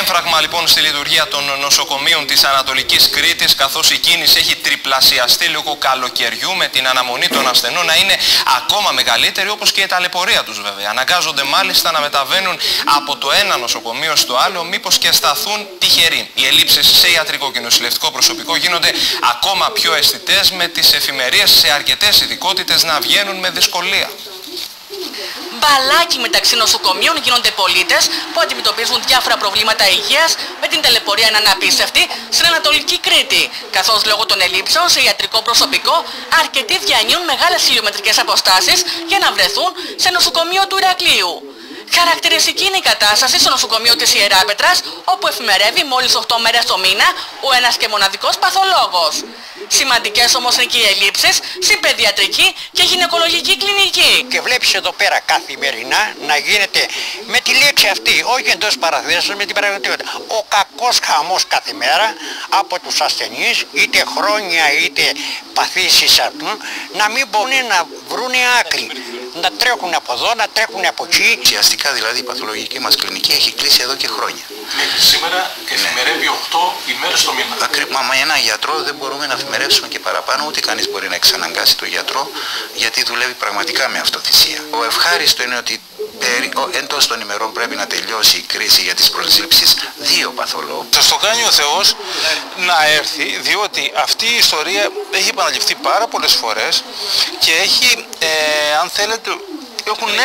έμφραγμα λοιπόν στη λειτουργία των νοσοκομείων της Ανατολικής Κρήτης, καθώς η κίνηση έχει τριπλασιαστεί λόγω καλοκαιριού, με την αναμονή των ασθενών να είναι ακόμα μεγαλύτερη, όπως και η ταλαιπωρία τους βέβαια. Αναγκάζονται μάλιστα να μεταβαίνουν από το ένα νοσοκομείο στο άλλο, μήπως και σταθούν τυχεροί. Οι ελλείψεις σε ιατρικό και νοσηλευτικό προσωπικό γίνονται ακόμα πιο αισθητές, με τις εφημερίες σε αρκετές ειδικότητες να βγαίνουν με δυσκολία. Μπαλάκι μεταξύ νοσοκομείων γίνονται πολίτες που αντιμετωπίζουν διάφορα προβλήματα υγείας, με την ταλαιπωρία να είναι απίστευτη στην Ανατολική Κρήτη, καθώς λόγω των ελλείψεων σε ιατρικό προσωπικό αρκετοί διανύουν μεγάλες χιλιομετρικές αποστάσεις για να βρεθούν σε νοσοκομείο του Ηρακλείου. Χαρακτηριστική είναι η κατάσταση στο νοσοκομείο της Ιεράπετρας, όπου εφημερεύει μόλις 8 μέρες το μήνα ο ένας και μοναδικός παθολόγος. Σημαντικές όμως είναι και οι ελλείψεις στην παιδιατρική και γυναικολογική κλινική. Και βλέπεις εδώ πέρα καθημερινά να γίνεται με τη λέξη αυτή, όχι εντός παραθέσεων, με την πραγματικότητα. Ο κακός χαμός κάθε μέρα από τους ασθενείς, είτε χρόνια είτε παθήσεις αυτού, να μην μπορούν να βρουν άκρη. Να τρέχουν από εδώ, να τρέχουν από εκεί. Ουσιαστικά δηλαδή η παθολογική μας κλινική έχει κλείσει εδώ και χρόνια. Σήμερα εφημερεύει 8 ημέρες το μήνα. Μα ένα γιατρό δεν μπορούμε να εφημερεύσουμε και παραπάνω, ούτε κανείς μπορεί να εξαναγκάσει τον γιατρό, γιατί δουλεύει πραγματικά με αυτοθυσία. Ο ευχάριστο είναι ότι εντός των ημερών πρέπει να τελειώσει η κρίση για τις προσλήψεις 2 παθολόγους. Σας το κάνει ο Θεός να έρθει, διότι αυτή η ιστορία έχει επαναληφθεί πάρα πολλές φορές και έχει, αν θέλετε, έχουν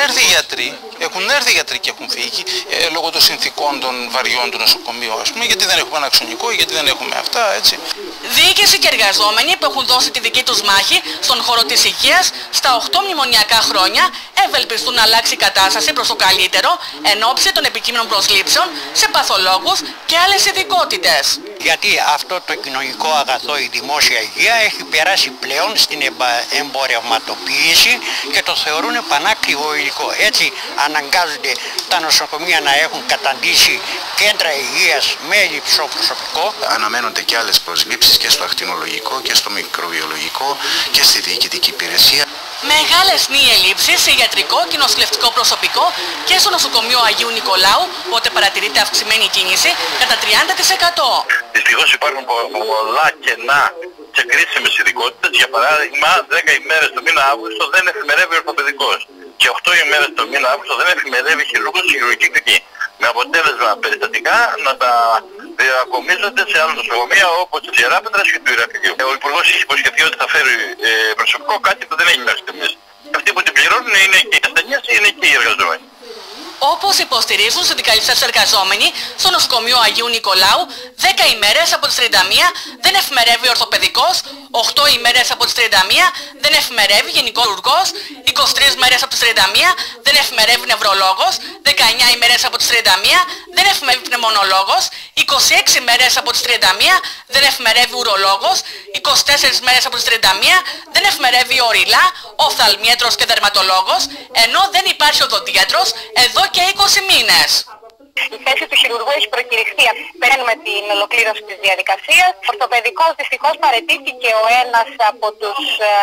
έρθει γιατροί και έχουν φύγει λόγω των συνθήκων των βαριών του νοσοκομείου, ας πούμε, γιατί δεν έχουμε ένα ξενικό, γιατί δεν έχουμε αυτά, έτσι. Διοίκηση και εργαζόμενοι που έχουν δώσει τη δική τους μάχη στον χώρο της υγείας στα 8 μνημονιακά χρόνια ευελπιστούν να αλλάξει η κατάσταση προς το καλύτερο εν ώψη των επικείμενων προσλήψεων σε παθολόγους και άλλες ειδικότητες. Γιατί αυτό το κοινωνικό αγαθό, η δημόσια υγεία, έχει περάσει πλέον στην εμπορευματοποίηση και το θεωρούν πανάκριβο υλικό. Έτσι αναγκάζονται τα νοσοκομεία να έχουν καταντήσει κέντρα υγείας με υψηλό προσωπικό. Αναμένονται και άλλες προσλήψεις και στο ακτινολογικό και στο μικροβιολογικό και στη διοικητική υπηρεσία. Μεγάλες είναι οι ελλείψεις σε ιατρικό και νοσηλευτικό προσωπικό και στο νοσοκομείο Αγίου Νικολάου, οπότε παρατηρείται αυξημένη κίνηση κατά 30%. Δυστυχώς υπάρχουν πολλά κενά σε κρίσιμες ειδικότητες. Για παράδειγμα, 10 ημέρες το μήνα Αύγουστο δεν εφημερεύει ορθοπαιδικός και 8 ημέρες το μήνα Αύγουστο δεν εφημερεύει χειρουργός και χειρουργική κλινική. Με αποτέλεσμα περιστατικά να τα διακομίζονται σε άλλα νοσοκομεία όπως της Ιεράπετρας και του Ηρακλείου. Ο Υπουργός έχει υποσχεθεί ότι θα φέρει προσωπικό, κάτι που δεν έχει μέχρι στιγμής. Αυτοί που την πληρώνουν είναι και οι ασθενείς, είναι και οι εργαζόμενοι. Όπως υποστηρίζουν συνδικαλιστές εργαζόμενοι στο νοσοκομείο Αγίου Νικολάου, 10 ημέρες από τις 31 δεν εφημερεύει ορθοπαιδικός, 8 ημέρες από τις 31 δεν εφημερεύει γενικός χειρουργός, 23 μέρες από τις 31 δεν εφημερεύει νευρολόγος, 19 ημέρες από τις 31 δεν εφημερεύει πνευμονολόγος, 26 μέρες από τις 31 δεν εφημερεύει ουρολόγος, 24 μέρες από τις 31 δεν εφημερεύει οριλά, οφθαλμίατρος και δερματολόγος, ενώ δεν υπάρχει οδοντίατρος εδώ και 20 μήνες. Η θέση του χειρουργού έχει προκηρυχθεί. Παίρνουμε την ολοκλήρωση της διαδικασίας. Ορθοπαιδικός δυστυχώς παραιτήθηκε ο ένας από τους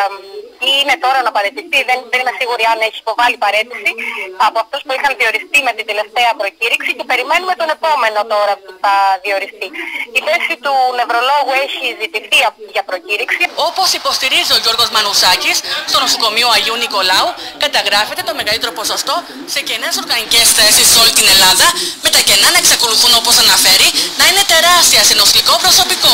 ή είναι τώρα να παραιτηθεί, δεν είμαι σίγουρη αν έχει υποβάλει παραίτηση, από αυτούς που είχαν διοριστεί με την τελευταία προκήρυξη και περιμένουμε τον επόμενο τώρα που θα διοριστεί. Η θέση του νευρολόγου έχει ζητηθεί για προκήρυξη. Όπως υποστηρίζει ο Γιώργος Μανουσάκης, στο νοσοκομείο Αγίου Νικολάου καταγράφεται το μεγαλύτερο ποσοστό σε κενές οργανικές θέσεις σε όλη την Ελλάδα, με τα κενά να εξακολουθούν, όπως αναφέρει, να είναι τεράστια σε νοσηλικό προσωπικό.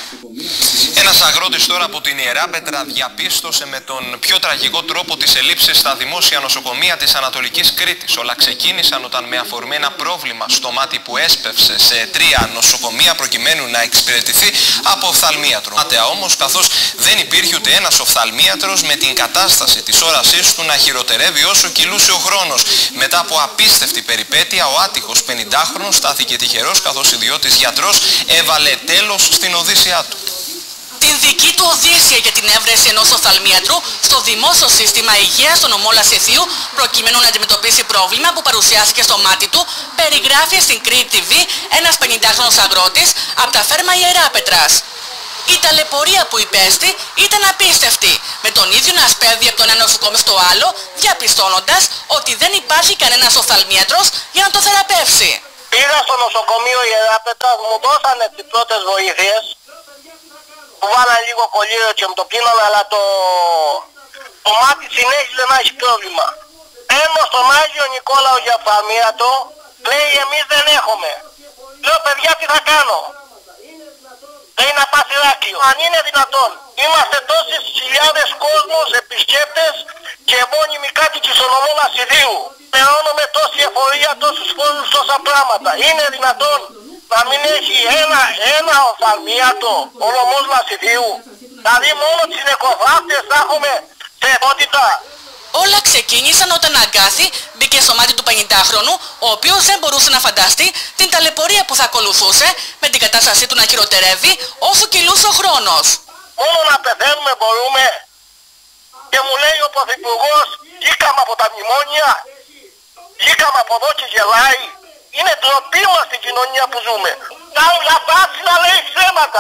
Ένας αγρότης τώρα από την Ιεράπετρα διαπίστωσε με τον πιο τραγικό τρόπο τις ελλείψεις στα δημόσια νοσοκομεία της Ανατολικής Κρήτης. Όλα ξεκίνησαν όταν με αφορμή ένα πρόβλημα στο μάτι που έσπευσε σε 3 νοσοκομεία προκειμένου να εξυπηρετηθεί από οφθαλμίατρο. Μάταια όμως, καθώς δεν υπήρχε ούτε ένας οφθαλμίατρος, με την κατάσταση της όρασής του να χειροτερεύει όσο κυλούσε ο χρόνος. Μετά από απίστευτη περιπέτεια, ο άτυχος 50χρονος στάθηκε τυχερός, καθώς ιδιώτης γιατρός έβαλε τέλος στην οδύσσειά του. Την δική του οδύσσεια για την έβρεση ενός οφθαλμίατρου στο δημόσιο σύστημα υγείας στο νομό Λασιθίου, προκειμένου να αντιμετωπίσει πρόβλημα που παρουσιάστηκε στο μάτι του, περιγράφει στην Κρήτη TV ένας 50χρονος αγρότης από τα φέρμα Ιεράπετρας. Η ταλαιπωρία που υπέστη ήταν απίστευτη, με τον ίδιο να σπέβδει από το ένα νοσοκομείο στο άλλο, διαπιστώνοντας ότι δεν υπάρχει κανένας οφθαλμίατρος για να το θεραπεύσει. Πήγα στο νοσοκομείο Ιεράπετρα, μου δώσανε τις πρώτες βοήθειες. Μου βάλανε λίγο κολλήριο και μου το πλύνανε, αλλά το μάτι συνέχιζε να έχει πρόβλημα. Παίρνω στον Άγιο Νικόλαο για φαρμίατο, λέει εμείς δεν έχουμε. Λέω παιδιά τι θα κάνω. Λέει να πας Ηράκλειο. Αν είναι δυνατόν. Είμαστε τόσες χιλιάδες κόσμος, επισκέπτες και μόνιμοι κάτοικοι στο νομό Νασιδίου. Πληρώνουμε τόση εφορία, τόσους φόρους, τόσα πράγματα. Είναι δυνατόν να μην έχει ένα οφθαλμίατο ο νομός Νασιδίου. Δηλαδή μόνο τις νεκροφράκτες θα έχουμε σε ετότητα. Όλα ξεκίνησαν όταν Αγκάθη μπήκε στο μάτι του 50χρονου, ο οποίος δεν μπορούσε να φανταστεί την ταλαιπωρία που θα ακολουθούσε με την κατάστασή του να χειροτερεύει όσο κυλούσε ο χρόνος. Μόνο να πεθαίνουμε μπορούμε. Και μου λέει ο Πρωθυπουργός, βγήκαμε από τα μνημόνια, βγήκαμε από εδώ και γελάει. Είναι ντροπή μας στην κοινωνία που ζούμε. Τα να λέει ψέματα.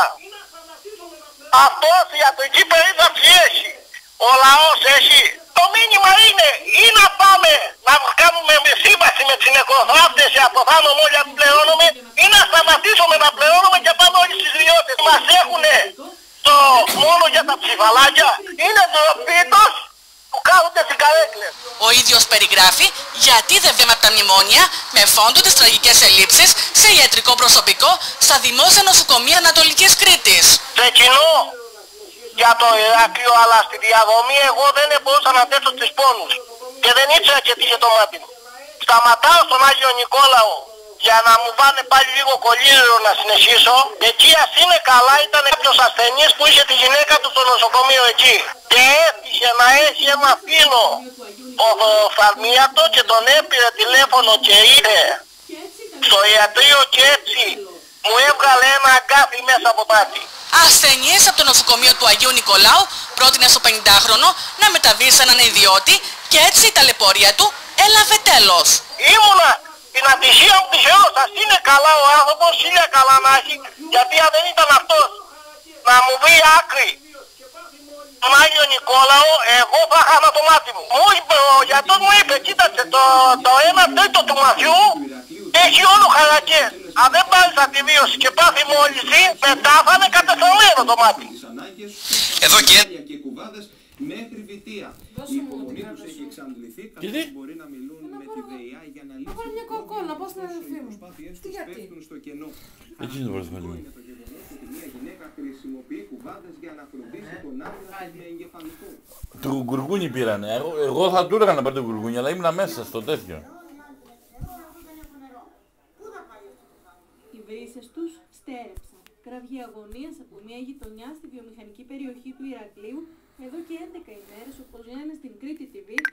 Αυτός η ιατρική περίθαλψη έχει. Ο λαός έχει. Το μήνυμα είναι ή να πάμε να κάνουμε σύμβαση με τις νεκροφράκτες και από πάνω όλοι να πληρώνουμε, ή να σταματήσουμε να πληρώνουμε και πάμε όλοι στις ιδιώτες. Μας έχουνε μόνο για τα ψηφαλάκια. Είναι ντροπή τους που κάθονται στις καρέκλες. Ο ίδιος περιγράφει γιατί δεν βγαίνουμε από τα μνημόνια με φόντο τις τραγικές ελλείψεις σε ιατρικό προσωπικό στα δημόσια νοσοκομεία Ανατολικής Κρήτης. Σε κοινό για το Ηράκλειο, αλλά στη διαδρομή εγώ δεν μπορούσα να αντέξω τις πόνους και δεν ήξερα και τι είχε το μάτι μου. Σταματάω στον Άγιο Νικόλαο για να μου πάνε πάλι λίγο κολλήριο να συνεχίσω. Εκεί ας είναι καλά ήταν κάποιος ασθενής που είχε τη γυναίκα του στο νοσοκομείο εκεί. Και έτυχε να έχει ένα φίλο οφθαλμίατο και τον έπειρε τηλέφωνο και ήρθε στο ιατρείο και έτσι μου έβγαλε ένα αγκάθι μέσα από τάτι. Ασθενείς από το νοσοκομείο του Αγίου Νικολάου πρότεινε στο 50χρονο να μεταβεί σε έναν ιδιώτη και έτσι η ταλαιπωρία του έλαβε τέλος. Ήμουνα την ατυχία μου τυχερός, ας είναι καλά ο άνθρωπος, χίλια καλά να έχει, γιατί αν δεν ήταν αυτός να μου βρει άκρη τον Άγιο Νικόλαο, εγώ θα χάνα το μάτι μου. Μου είπε, ο γιατρός μου είπε, κοίταξε το 1/3 του ματιού έχει όλο χαρακές. Αν δεν πάρεις αντιβίωση και πάθει μόλυνση, μετά θα είναι κατεστραμμένο το μάτι. Εδώ και μέχρι βιτία. Η υπομονή τους έχει εξαντληθεί, καθώς μπορεί να μιλούν με τη ΔΕΙΑ για να λύσουν μια κοκόλα, πώς να ρουφίμουν. Τι γιατί. στο κενό. Έτσι είναι το πρωτοφέλι μου. Το γεγονός ότι μια γυναίκα χρησιμοποιεί κουβάδες για να φροντίσει τον άντρα με εγκεφαλικό. Το γκουργκούνι πήρανε. Εγώ θα του έλεγα να πάρει το γκουργκούνι, αλλά ήμουν μέσα στο τέτοιο. Οι βρύσες τους στέρεψαν. Κραυγή αγωνίας από μια γειτονιά στη βιομηχανική περιοχή του Ηρακλείου εδώ και 11 ημέρες, όπως λένε στην Κρήτη TV,